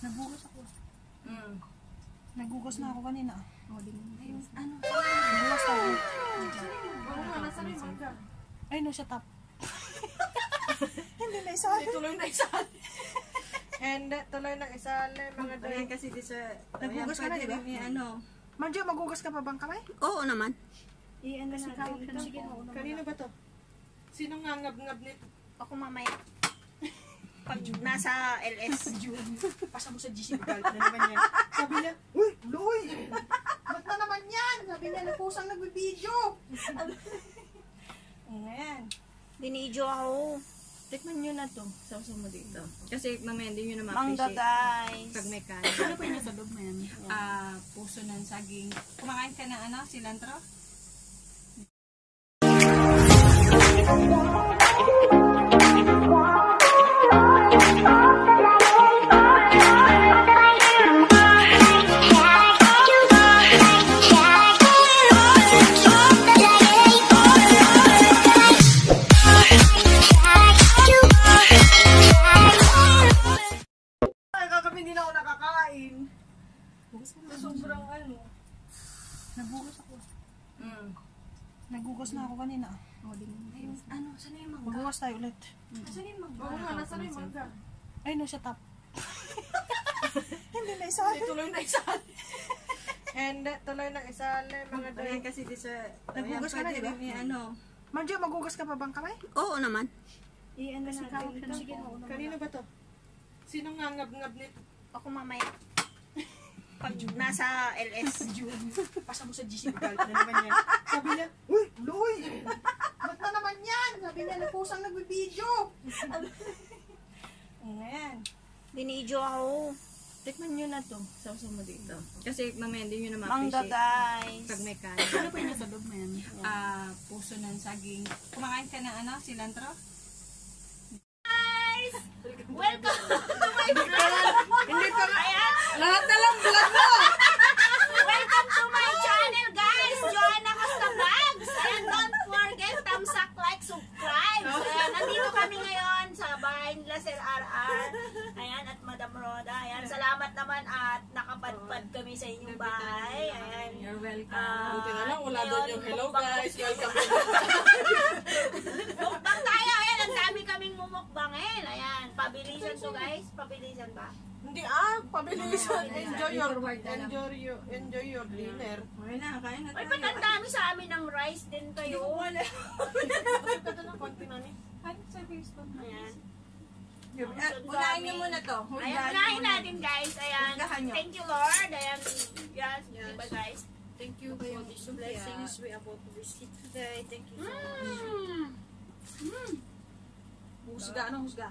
Nagugos ako. Nagugos na ako kanina. Ano? Nagugos tayo. Nasaan yung mangga? Ay, no, shut up. Hindi na isali. Tuloy na isali. Hindi, tuloy na isali. Mga Ayan kasi di sa... Naghugas ka na, di ba? Ano? Marjo, magugas ka pa bang kamay? Oo naman. I-ano natin ito. Sige, Kanino ba to? Sinong ngangab-ngab nito? Ako mamaya. Pag nasa LS. Pasa mo sa GC, galit na naman yan. Sabi niya, uy, Loy! Ba't na naman yan? Sabi niya, napusang nagbibideo. Ayan. Binidyo ako. Tikman nyo na to. Sausaw mo dito. Kasi mamaya hindi nyo na Mangga ma-appreciate. guys. Pag may kanin. Ano pa yung sa loob na yan? Puso ng saging. Kumakain ka ng ano? Cilantro? Ay, kagabi hindi na ako nakakain. Sobrang ano. Nagugos ako. Nagugos na ako kanina. Ano? Saan yung mangga? Magugos tayo ulit. Saan yung mangga? Oo nga, nasaan yung mangga? Ay, no, shut up. Hindi na isali. Tuloy na isali. Hindi, tuloy na isali. Mga Ayan kasi di sa... Naghugas ka na, di ba? Ano? Marjo, magugas ka pa bang kamay? Oo naman. I-ano natin ito. Sige, Kanino ba to? Sinong ngangab-ngab nito? Ako mamaya. Pag nasa LS. Pasa mo sa GC, galit na naman yan. Sabi niya, uy, Loy! Ba't na naman yan? Sabi niya, napusang nagbibideo. Ayan. Binidyo ako. Tikman nyo na to. Sausaw mo dito. Kasi mamaya hindi nyo na Mangga ma-appreciate. guys. Pag may kanin. Ano pa yung sa loob na yan? Puso ng saging. Kumakain ka ng ano? Cilantro? Welcome to my vlog. Hindi pa nga. Ayan. Lahat na lang vlog mo! Welcome to my channel guys. Joanna Costa Vlogs. And don't forget thumbs up, like, subscribe. Ayan, nandito kami ngayon sa bahay nila Sir RR. Ayan, at Madam Roda. Ayan, salamat naman at nakapadpad kami sa inyong bahay. Ayan. You're welcome. Buti na lang, wala ngayon, doon yung hello guys. Welcome to mukbang tayo. Ayan, ang dami kaming mumukbangin. Ayan, pabilisan to guys. Pabilisan ba? Hindi pabilisan. Enjoy your dinner. Okay na, kain na Ay, tayo. ba't ang dami sa amin ng rice din kayo? Ito ng konti na ni. Ayan. Unahin nyo muna to. Ayan, unahin natin guys. Ayan. Husgahan nyo. Thank you Lord. Ayan. Yes. Diba guys? Thank you for these blessings we are about to receive today. Thank you so much. Husga, anong husga?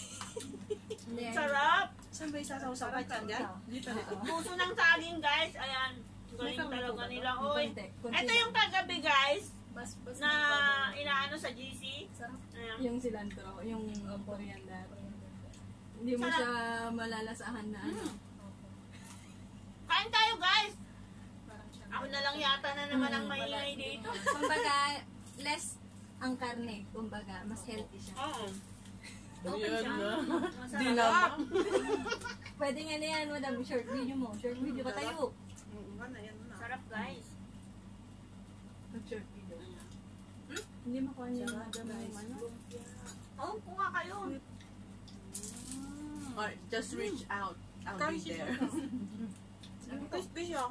Sarap. Saan ba isasaw-saw? Kahit saan dyan? Dito na. Puso ng saging guys. Ayan. Galing talaga nila. Oy. Ito yung kagabi guys. Na inaano sa GC. Ayan. Yung cilantro, yung coriander. Hindi mo Sarap. siya malalasahan na ano. Kain tayo guys. Ako na lang yata na naman ang maingay dito. Kumbaga, less ang karne. Kumbaga, mas healthy siya. Oo. Ayan na. Di Masarap. na. Pwede nga na yan, madam. Short video mo. Short video ka tayo. Sarap guys. Short video. Hindi makuha niya madam yung ano. Oo, kuha kayo. Alright, just reach out. I'll be there. Crispy siya.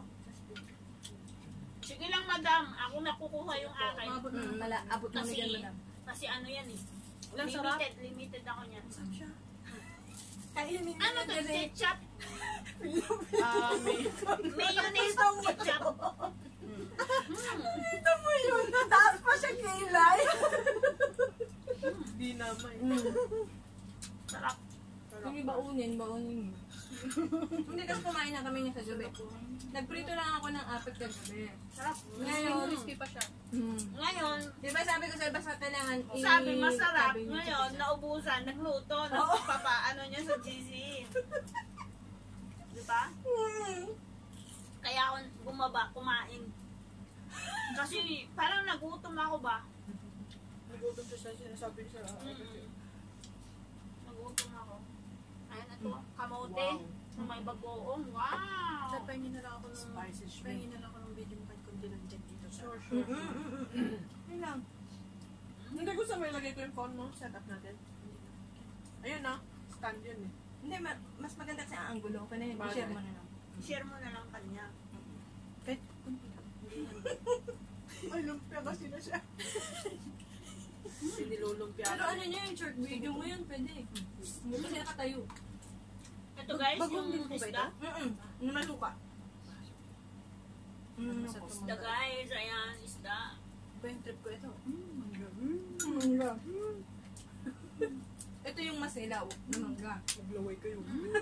Sige lang madam. Ako nakukuha yung akin. Abot mo na Kasi, dyan, madam. kasi ano yan eh. Walang sarap. Limited ako niyan. Kainin Ano to? Ketchup? May Mayonnaise o ketchup? Ito mo yun. Nataas pa siya kilay. di naman. Sarap. Sige, baunin. Hindi kasi kumain na kami niya sa gabi. Nagprito lang ako ng apat kagabi. Sarap. Ngayon, crispy pa siya. Ngayon, Di ba sabi ko sa basta kailangan sabi masarap. sabi niyo Ngayon, siya. naubusan, nagluto, nagpapaano niya sa GC. Di ba? Kaya ako bumaba, kumain. Kasi parang nagutom ako ba? Nagutom siya sa sinasabi siya. Nagutom ako. Ayan, ito. Kamote. Na may bagoong. Wow! Sir, pahingin na lang ako ng Spicy shrimp. pahingin na lang ako ng video mo kahit kundi lang dyan dito. Sure, Yun lang. Hindi gusto mo ilagay ko yung phone mo. Set up natin. Ayun na. Stand yun eh. Hindi, mas maganda kasi ang angulo. Kanina, Bagay. i-share mo na lang. Share mo na lang kanya. kahit kunti lang. Ay, lumpia kasi na siya. Sinilulumpia. Pero ano niya yung short video mo yun, pwede. Hindi kasi nakatayo. Ito guys, Bagong din yung po ba isda. Namaluka. Sa Isda guys, ayan, isda. Ba yung trip ko ito? Ito yung mas nilaw na mangga. Maglaway kayo.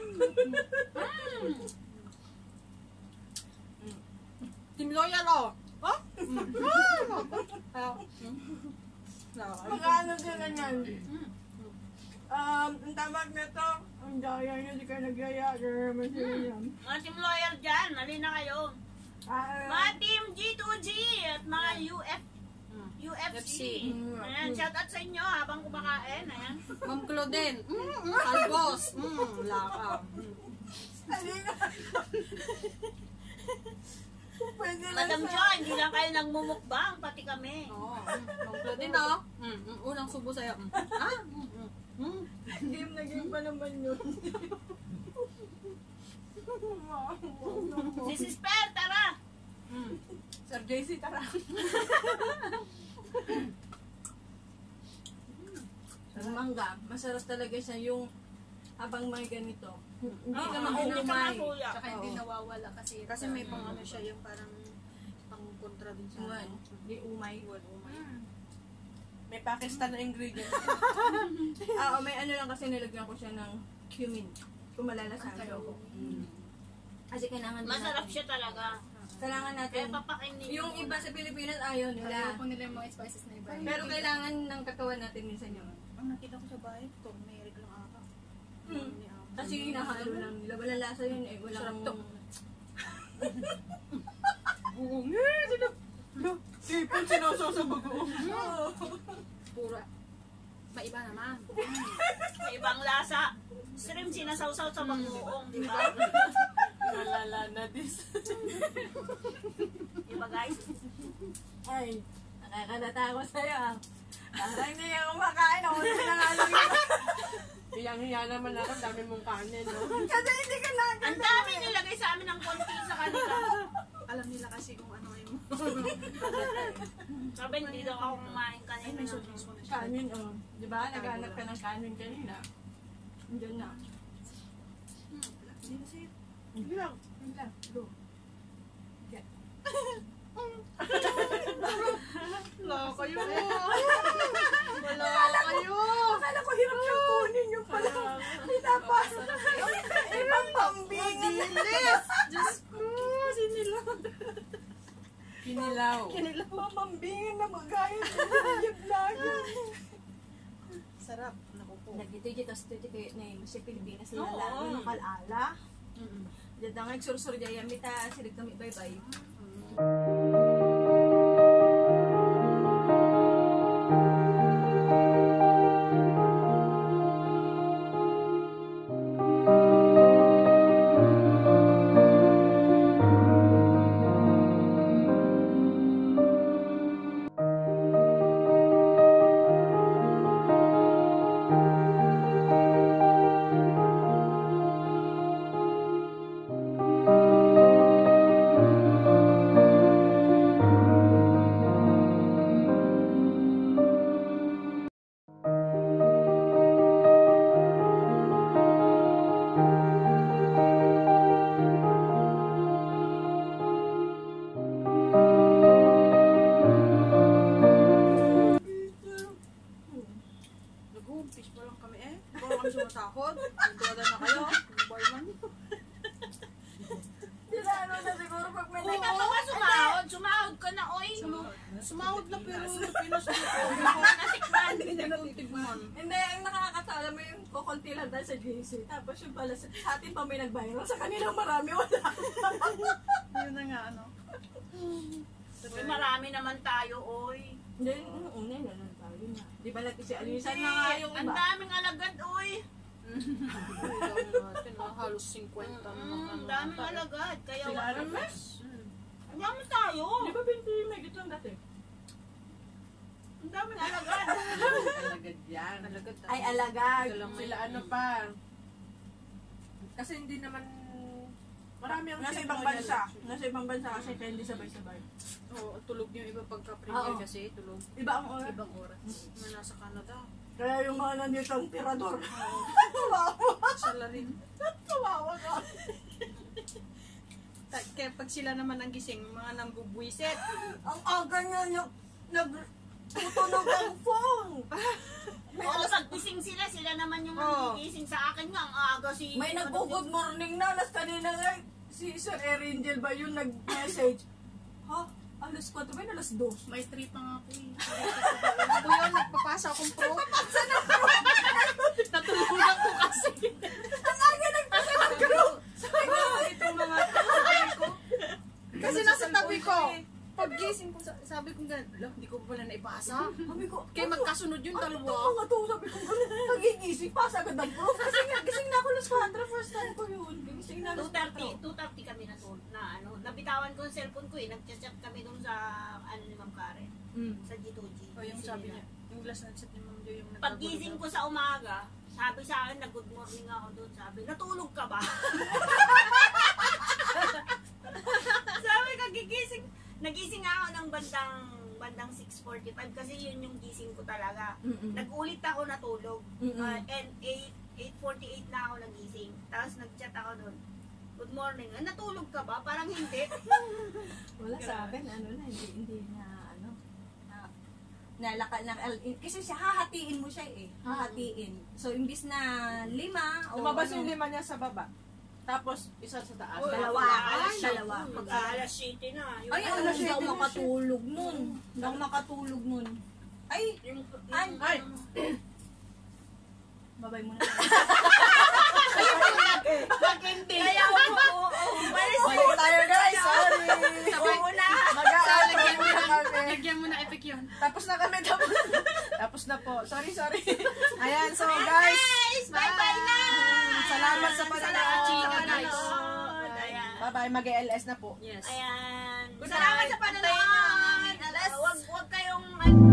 Team Loyal oh! Oh? Magkano ka ganyan? Ang tawag nito, ang daya niya, di ka nagyaya. Naman sila yan. Mga team loyal dyan, mali na kayo. Mga team G2G at mga UFC. Ayan, shout out sa inyo habang kumakain. Ayan. Ma'am Claudine. Albos. Laka. Pwede lang Madam sa... Jo, hindi lang kayo nagmumukbang, pati kami. Oo. Ma'am Claudine oh. Unang subo sa'yo. Game na game pa naman yun. Si Sisper, tara! Sir JC, tara. Ang mangga, masarap talaga siya yung habang may ganito. Hindi ka Hindi ka maumay. makuya. Tsaka hindi Oo. nawawala kasi kasi may pang ano siya yung parang pang kontra din sa One, di umay. May Pakistan na ingredient. May ano lang kasi nilagyan ko siya ng cumin. Kung malalasahan ko. Kasi kailangan din Masarap natin. siya talaga. Kailangan Kaya natin. papakin ninyo. Yung iba sa Pilipinas ayaw nila. Ayaw ko nila yung mga spices na iba. Pero kailangan ng katawan natin minsan yun. Ang nakita ko sa bahay, turmeric lang ata. Kasi hinahalo lang nila. Walang lasa yun eh. Walang... Sarap to. Sipon sinoso sa bagoong. Pura. Maiba naman. May ibang lasa. Shrimp sinasawsaw sa bagoong, di ba? Nalala na this. Diba guys? Ay, nakakalata ko sa'yo ah. Parang hindi ka kumakain. Ako na nangalang yun. Hiyang-hiya naman ako. Dami mong kanin, no? Kasi hindi ka nagalaw. Ang dami nilagay sa amin ng konti sa kanila. Alam nila kasi kung ano yung... Sabi, hindi daw ako kumain Ay, kanina. may sobrang na siya. Kanin oh. Di ba? Naghanap ka ng kanin kanina. Diyan na. Hindi na sa'yo. Hindi lang. Yun lang. Go. Get. Wala kayo. Wala kayo. Akala ko hirap siyang kunin yung pala. Pinapasok na kayo. Ibang pambingan. Dilis. Diyos ko. Sinilaw. Kinilaw. Pambingan na magaya. Yung lagi. Sarap. Naku po. Nagdito study kayo na yung sa Pilipinas na Oo. lalo ng kalala. Diyan nga nagsursur dyan mita silig kami bye-bye. Nag-home-fish pa lang kami eh. Baka kami sumasahod. Nagdala na kayo. Barman. Ano na siguro pag may Hindi ka pa ba sumahod? Sumahod ka na, oy. Sumahod na pero Pinas dito. Natikman. Hindi na titigman. Hindi, ang nakakatawa mo yung kukunti lang dahil sa GC. Tapos yung pala sa atin pa may nag-viral. Sa kanila marami wala. Yun na nga ano. Uy, marami naman tayo, oy. Hindi, una yun lang tayo na. Di ba natin si Alisan na nga yung Ang iba? daming alagad, oy. natin, halos 50 na naman. Daming alagad. Kaya Sila wala. naman. Ang dami tayo. Di ba 20 megit lang dati? Ang daming alagad. Alagad yan. Alagad. Ay, alagad. Sila ano pa. Kasi hindi naman marami ang Nasa chef ibang royal. bansa. Nasa ibang bansa kasi kaya hindi sabay-sabay. Oo, tulog yung iba pagka-premier Oo. kasi tulog. Iba ang oras. Ibang oras. Mga nasa Canada. Kaya yung mga nandito ang tirador. Sala rin. Kawawa ka. Kaya pag sila naman ang gising, mga nambubwisit. Ang aga niya nagtutunog ang phone. Oo, pag-gising sila, sila naman yung Oo. nagigising sa akin nga. Ang aga si... May nag-good morning na. Alas kanina nga, si Sir Erangel ba yun nag-message? Ha? Alas 4 ba yun? Alas 2? May 3 pa nga po eh. Ako yun, nagpapasa akong pro. Natulugan ko kasi. Ang aga nagpasa ng group! Sabi ko, Itong mga ko. Kasi nasa tabi ko. Pag gising ko, sabi ko gano'n, hindi ko pala naipasa. sabi ko, Kaya magkasunod yung ano dalawa. to mga to? Sabi ko, nagigising pa sa agad ng proof. Kasi nga, gising na ako alas 4. First time ko yun. Gising na alas 4. 2:30 kami nabitawan ko yung cellphone ko eh. Nag-chat kami dun sa, ni Ma'am Karen. Sa G2G. O yung sabi niya, yung last na chat ni Ma'am Jo yung Paggising ko sa umaga, sabi sa akin na good morning ako doon. Sabi, natulog ka ba? Sabi ka, nagising ako ng bandang 6:45 kasi yun yung gising ko talaga. Nag-ulit ako natulog. And 8:48 na ako nagising. Tapos nag-chat ako doon. Good morning. Natulog ka ba? Parang hindi. Wala sa akin, hindi na, nalaka na, kasi siya, hahatiin mo siya eh. Hahatiin. So, imbis na 5, o Lumabas ano, yung 5 niya sa baba. Tapos, isa sa taas. Dalawa. Dalawa. Pag alas 7 na. Yung Ay, ano, ano siya ako makatulog nun. Hindi ako makatulog nun. Ay, Ay! babay mo na. Hindi! Kaya oo. Malis Okay tayo guys, sorry. Oo na. Mag-aalagyan mo na kami. Lagyan mo na epic yun. Tapos na kami, tapos na po. Sorry. Ayan, so guys. Bye-bye na. Salamat sa panonood. Chika, guys. Ayan. Bye-bye, mag-LS na po. Yes. Ayan. Good Salamat night. sa panonood. Huwag kayong